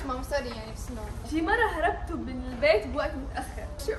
ما سوري يعني بس انه شي مرة هربتوا من البيت بوقت متأخر. شوف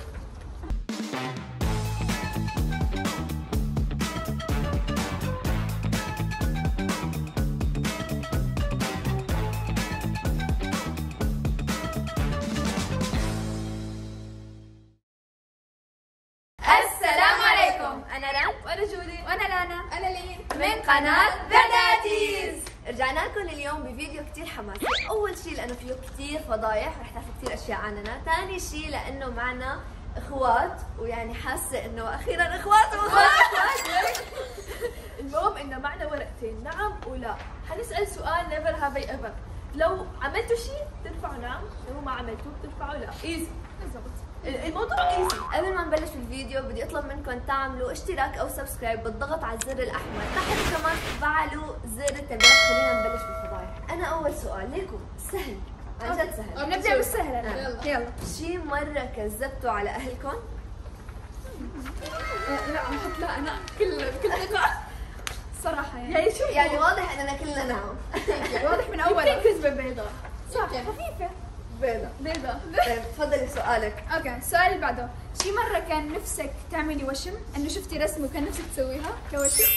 السلام عليكم، أنا رام وأنا جودي وأنا لانا انا لين من قناة بناتيز. رجعنا لكم اليوم بفيديو كتير حماسي. أول شيء لأنه فيه كتير فضايح رح تعرفوا كتير أشياء عننا، ثاني شيء لأنه معنا إخوات ويعني حاسة إنه أخيرا إخوات وأخوات. المهم إنه معنا ورقتين نعم ولا. حنسأل سؤال never have I ever. لو عملتوا شيء ترفعوا نعم، لو ما عملتوه ترفعوا لا. ايزي بالضبط. الموضوع ايزي. قبل ما نبلش الفيديو بدي اطلب منكم تعملوا اشتراك او سبسكرايب بالضغط على الزر الاحمر، تحت كمان تفعلوا زر التنبيهات. خلينا نبلش بالفضايح. انا اول سؤال ليكم سهل، عن جد سهل. نبدا بالسهل. يلا. شي مرة كذبتوا على اهلكم؟ لا بحط لا انا بكل ثقه صراحه يعني شو يعني واضح اننا كلنا نعم. يعني واضح من يمكن اول كذبة بيضاء. صح خفيفه. بيضة. بيضاء. طيب تفضلي سؤالك. اوكي السؤال اللي بعده، شي مره كان نفسك تعملي وشم، انه شفتي رسمه وكان نفسك تسويها كوشم؟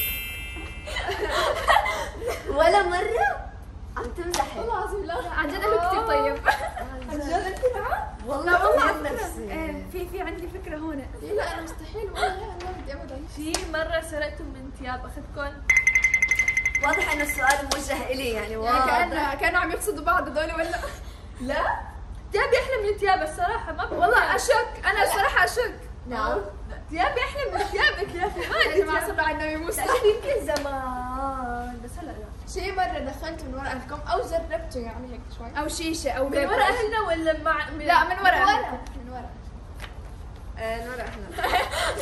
ولا مرة؟ عم تمزحي؟ والله العظيم لا عن جد انه كثير طيب. عن جد انت معاه؟ والله والله عن على فكرة، نفسي. في عندي فكره هون. لا انا مستحيل والله ما بدي ابدا. شي مرة سرقتوا من ثياب اختكم؟ واضح انه السؤال موجه الي يعني واضح. كانوا عم يقصدوا بعض هذول ولا؟ لا ثيابي احلى من ثياب الصراحة. ما والله اشك، انا الصراحه اشك. نعم. ثيابي احلى من ثيابك يا اخي. ما يا عندي جماعه ثياب. صلوا على النبي موسى. يمكن زمان بس هلا لا. شيء مرة دخلت من ورا اهلكم او جربته يعني هيك شوي. او شيشه او من غير. ورا اهلنا ولا مع لا من ورا. من ورا. نورا احنا.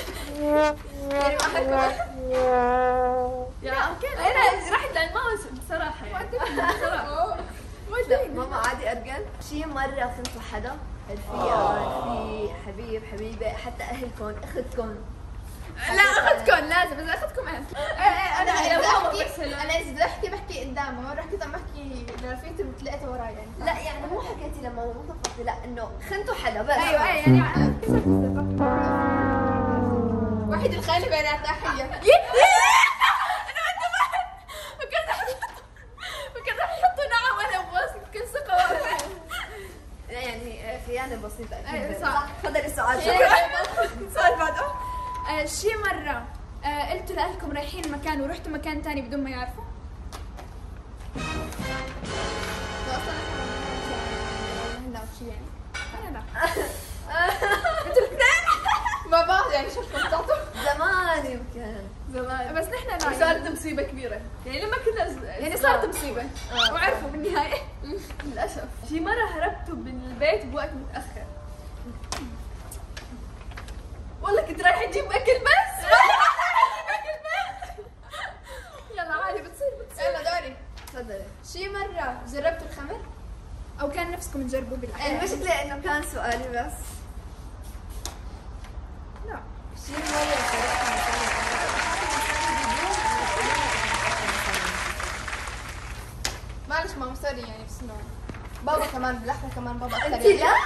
يعني ما يا اوكي انا رحت للماوس بصراحة يعني. بصراحة. لا ماما عادي ارجل. شي مرة خنتوا حدا؟ رفيقة، رفيق، حبيب، حبيبة، حتى اهلكم، اختكم. لا اخذكم لازم، اذا اخذكم اهل. انا يا اذا ماما احكي بس هلا. انا اذا بدي احكي بحكي قدامه، مرة حكيت عم بحكي لرفيقتي وطلعت وراي يعني. لا يعني مو حكيتي لما مو تفضلي، لا انه خنتوا حدا بس. ايوه يعني واحد الخالي بيناتنا حية. فكرت رح يحطوا نعم وانا بواثق بكل ثقه. لا يعني خيانة بسيطة اكيد. أيوة صح. تفضلي السؤال. شكرا. السؤال بعده، شي مره قلتوا لاهلكم رايحين مكان ورحتوا مكان ثاني بدون ما يعرفوا؟ اصلا هلا شيء يعني. انا لا. ما بعرف يعني شو بتعطوا. زمان يمكن. زمان بس نحن لا صارت مصيبة كبيرة يعني لما كنا يعني صارت مصيبه وعرفوا بالنهايه. للأسف. شي مرة هربتوا من البيت بوقت متأخر. والله كنت رايحة أجيب أكل بس. يلا عادي بتصير. يلا دوري. تفضلي. شي مرة جربتوا الخمر؟ او كان نفسكم تجربوا بالحياه؟ المشكلة انه كان سؤالي بس. لا شي مرة سرقت معلش ماما سوري يعني بس انه بابا كمان باللحظة كمان بابا اكثر انت يعني. لا؟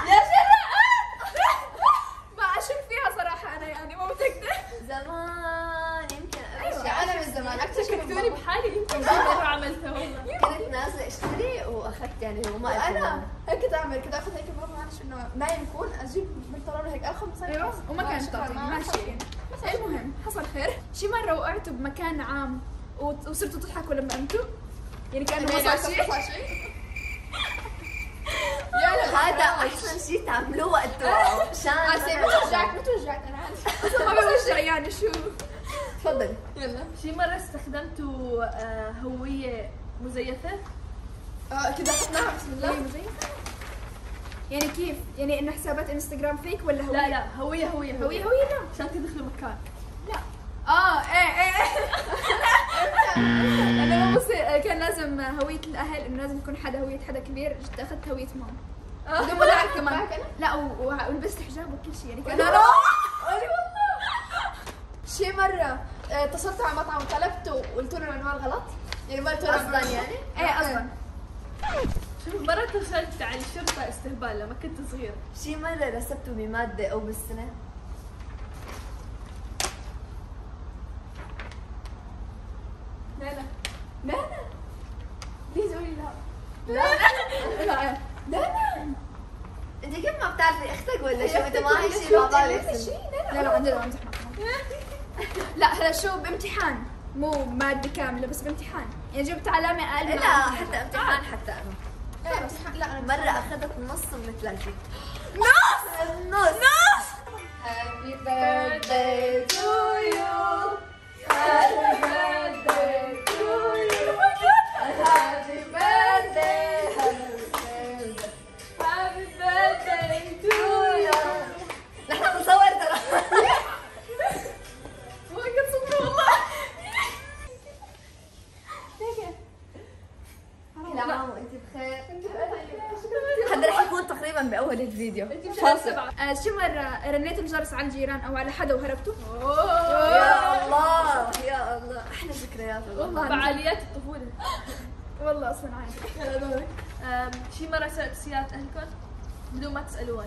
ما اشك فيها صراحه انا يعني مو متاكده. زمان يمكن. يعني انا من زمان اكثر شيء من شككتوني بابا. بحالي يمكن مرة عملتها والله. كنت نازلة اشتري واخذت يعني وما قلت انا لهم. هيك كنت اعمل كنت اخذ هيك بابا معلش انه نايم يكون اجيب بالطرابه هيك اخذ مصاري ايوه خلاص. وما كانت شكراً، تعطيني ما ماشي يعني. المهم حصل خير. شي مره وقعتوا بمكان عام وصرتوا تضحكوا لما قمتوا؟ يعني كانه ما صار شيء. هذا احسن شيء تعملوه وقت توقعوا مشان ما توجعك ما توجعك انا عادي. ما بوجع يعني شو. تفضلي. يلا شي مرة استخدمتوا هوية مزيفة؟ كذا اخذناها بسم الله. يعني كيف؟ يعني انه حسابات انستغرام فيك ولا هو؟ لا هوية هوية لا. عشان تدخلوا مكان. ايه انا مو كان لازم هوية الاهل، انه لازم يكون حدا هوية حدا كبير. جيت اخذت هوية ماما بدون ما اعرف كمان. لا ولبست حجاب وكل شيء يعني كان انا. شي مرة اتصلت على مطعم وطلبت وقلت له العنوان غلط يعني ما قلت له قصدا يعني؟ ايه قصدا. شوف مرة تخيلت عن الشرطة استهبال لما كنت صغيرة. شي مرة رسبته بمادة أو بالسنة؟ لا بليز قولي لا. لا لا انت كيف ما بتعرفي اختك ولا شو؟ انت ما هي شيء مع بعض. لا عن جد امزح معك. لا هذا شو بامتحان مو مادة كاملة بس بامتحان يعني جبت علامة أقل. لا حتى امتحان حتى انا لا أنا مرة اخذت نص من 30. نص. Happy birthday to you. Happy birthday to you. Happy birthday. Happy birthday to you. نحن بنصور ترى. ما قد صورة والله. كل عام وانت بخير. هذا رح يكون تقريبا باول الفيديو. شو مرة رنيت الجرس على الجيران أو على حدا وهربتوا؟ يا الله يا الله احلى ذكريات والله. فعاليات الطفولة. والله أصلا عادي. شي مرة سألت سيارة أهلكم بدون ما تسألوها.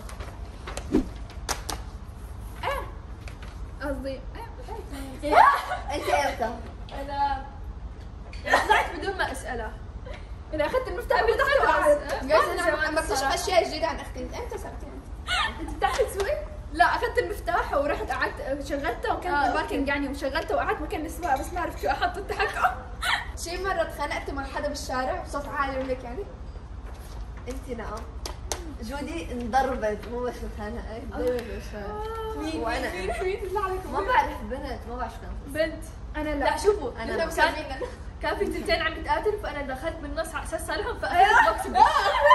قصدي انت امتى؟ أنا يعني طلعت بدون ما أسألها. إذا أخذت المفتاح بفتحته قاعد. جايز انا بكتشف اشياء جديده عن اختي. امتى سالتي أنت بتعرفي تسوي؟ لا أخذت المفتاح ورحت قعدت شغلتها وكان الباركينج يعني وشغلتها وقعدت مكان السواقة بس ما عرفت شو أحط التحكم. شي مره اتخانقت مع حدا بالشارع بصوت عالي وهيك يعني. انت نعم. جودي انضربت مو بس خانقت ضربت شوي. وانا ما بعرف بنت ما بعرف شو بنت. أنا لا لا. شوفوا انا كان في تنتين عم يتقاتلوا فأنا دخلت بالنص على أساس صالحهم فأخذت بوكس.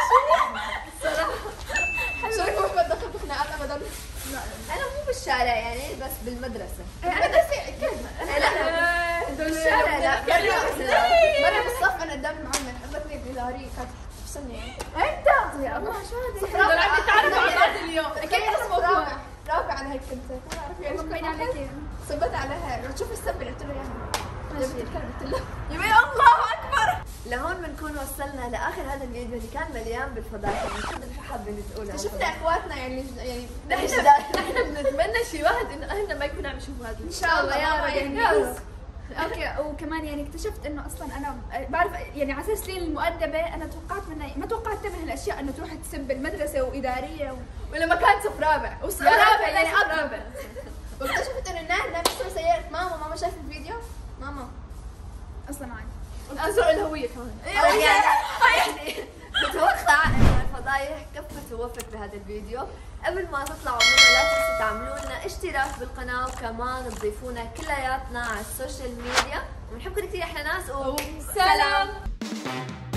شو يكون بدخل بخناقات ابدا. انا مو بالشارع يعني بس بالمدرسه. انا درسي كذب. لا بالشارع لا مره بالصف انا قدام المعلم حبتني بلاري كانت تفصلني يعني. أنت يا الله شو هذا؟ دول عم يتعرفوا على بعض اليوم. اكيد رافع على هيك كنت ما بعرف يعني مبين عليك. صبت عليها لو تشوف السب قلت له اياها. جبت الكلب قلت له يا الله أكبر. لهون بنكون وصلنا لاخر هذا الفيديو اللي كان مليان بالفضائح. شو بدك حابين تقولوا؟ شفنا اخواتنا يعني نحن بنتمنى شي واحد انه اهلنا ما يكونوا عم يشوفوا هذا. ان شاء الله يا رب يعني. يعني. اوكي وكمان يعني اكتشفت انه اصلا انا بعرف يعني على اساس لي المؤدبه انا توقعت منها ما توقعت من هالاشياء انه تروح تسب المدرسه واداريه ولا ما كانت صف رابع وصف رابع يعني رابع. واكتشفت انه الناس بتسوي سيارة ماما شايف الفيديو ماما اصلا عادي. أزرق الهوية كمان. يعني بتوقع انه الفضايح كفت ووفت بهذا الفيديو. قبل ما تطلعوا منه لا تنسوا تعملوا لنا اشتراك بالقناه وكمان تضيفونا كلياتنا على السوشيال ميديا. وبنحبكم كثير احنا ناس سلام.